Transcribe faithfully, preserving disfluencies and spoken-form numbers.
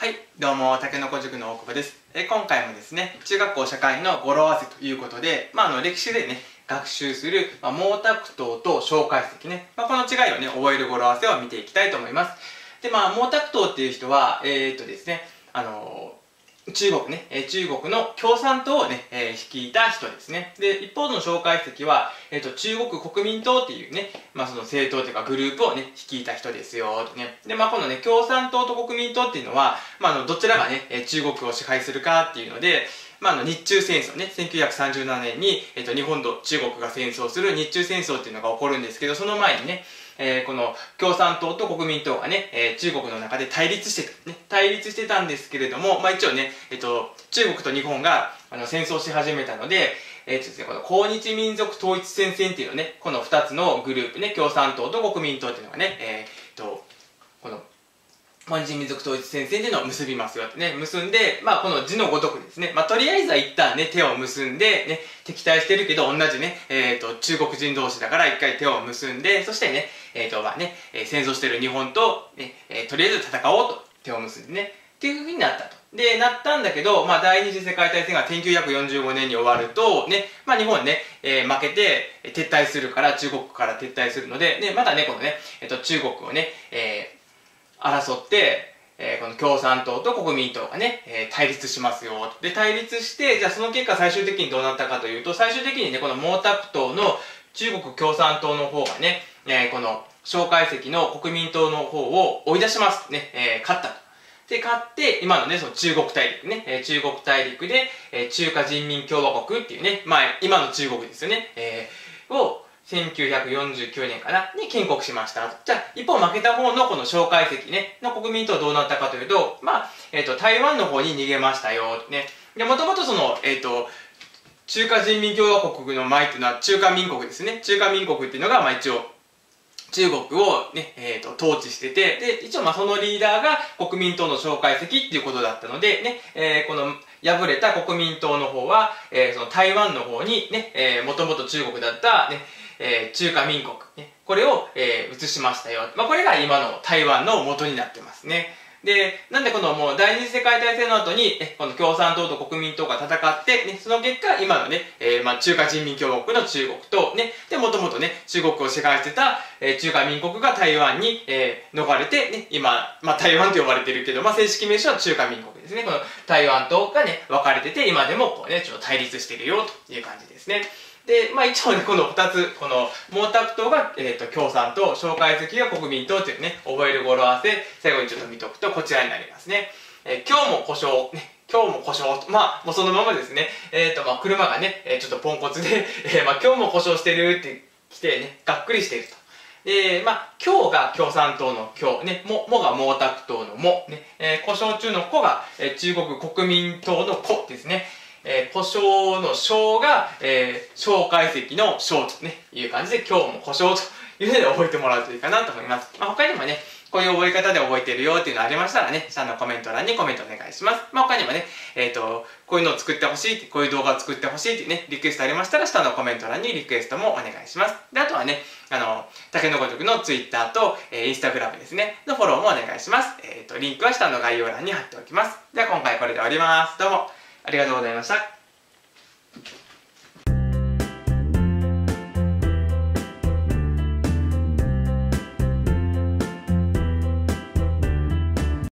はい、どうも、たけのこ塾の大久保です。え今回もですね、中学校社会の語呂合わせということで、まあ、あの歴史でね、学習する、まあ、毛沢東と蒋介石ね、まあ、この違いをね、覚える語呂合わせを見ていきたいと思います。で、まあ、毛沢東っていう人は、えー、っとですね、あのー中国ね、えー、中国の共産党をね、えー、率いた人ですね。で、一方の蒋介石は、えっと、中国国民党っていうね、まあその政党というかグループをね、率いた人ですよ、とね。で、まあこのね、共産党と国民党っていうのは、まああの、どちらがね、えー、中国を支配するかっていうので、まああの、日中戦争ね、せんきゅうひゃくさんじゅうななねんに、えっと、日本と中国が戦争する日中戦争っていうのが起こるんですけど、その前にね、えー、この共産党と国民党がね、えー、中国の中で対立してた、ね、対立してたんですけれども、まあ一応ね、えっと、中国と日本があの戦争し始めたので、えーとですね、この抗日民族統一戦線っていうのね、このふたつのグループね、共産党と国民党っていうのがね、えー、と、この抗日民族統一戦線っていうのを結びますよってね、結んで、まあこの字のごとくですね、まあとりあえずは一旦ね、手を結んで、ね、敵対してるけど同じね、えっ、ー、と、中国人同士だから一回手を結んで、そしてね、えっ、ー、と、まあね、えー、戦争してる日本と、ね、えー、とりあえず戦おうと手を結んでね、っていう風になったと。で、なったんだけど、まあ第二次世界大戦がせんきゅうひゃくよんじゅうごねんに終わると、ね、まあ日本ね、えー、負けて撤退するから、中国から撤退するので、ね、まだね、このね、えっ、ー、と、中国をね、えー、争って、えー、この共産党と国民党がね、えー、対立しますよ。で、対立して、じゃあその結果最終的にどうなったかというと、最終的にね、この毛沢東の中国共産党の方がね、えー、この蒋介石の国民党の方を追い出します。ね、えー、勝ったと。で、勝って、今のね、その中国大陸ね、えー、中国大陸で、えー、中華人民共和国っていうね、まあ、今の中国ですよね、えー、を、せんきゅうひゃくよんじゅうきゅうねんかなに建国しました。じゃあ、一方負けた方のこの蒋介石ね、の国民党はどうなったかというと、まあ、えっと、台湾の方に逃げましたよ、ね。で、もともとその、えっと、中華人民共和国の前っていうのは中華民国ですね。中華民国っていうのが、まあ一応、中国をね、えっと、統治してて、で、一応まあそのリーダーが国民党の蒋介石っていうことだったので、ね、えー、この、敗れた国民党の方は、えー、その台湾の方にね、えー、もともと中国だった、ね、えー、中華民国、ね、これを、えー、移しましたよ。まあ、これが今の台湾の元になってますね。で、なんでこのもう第二次世界大戦の後に、えこの共産党と国民党が戦って、ね、その結果、今のね、えー、まあ中華人民共和国の中国と、ね、で、もともとね、中国を支配してた、えー、中華民国が台湾に、えー、逃れて、ね、今、まあ台湾と呼ばれてるけど、まあ正式名称は中華民国ですね。この台湾とがね、分かれてて、今でもこうね、ちょっと対立してるよという感じですね。で、まあ一応ね、この二つ、この毛沢東が、えー、と共産党、蒋介石が国民党というね、覚える語呂合わせ、最後にちょっと見とくとこちらになりますね。えー、今日も故障、ね、今日も故障、まあ、もうそのままですね、えっ、ー、と、まあ車がね、えー、ちょっとポンコツで、えー、まあ今日も故障してるって来てね、がっくりしていると。で、まあ、今日が共産党の今日、ね、も、もが毛沢東のも、ね、えー、故障中の子が、えー、中国国民党の子ですね。えー、故障の小が、えー、蒋介石の小とね、いう感じで、今日も故障というので覚えてもらうといいかなと思います。まあ、他にもね、こういう覚え方で覚えてるよっていうのありましたらね、下のコメント欄にコメントお願いします。まあ、他にもね、えっと、こういうのを作ってほしいって、こういう動画を作ってほしいっていうね、リクエストありましたら、下のコメント欄にリクエストもお願いします。で、あとはね、あの、たけのこ塾の Twitter と、えー、Instagram ですね、のフォローもお願いします。えっと、リンクは下の概要欄に貼っておきます。では、今回これで終わります。どうもありがとうございました。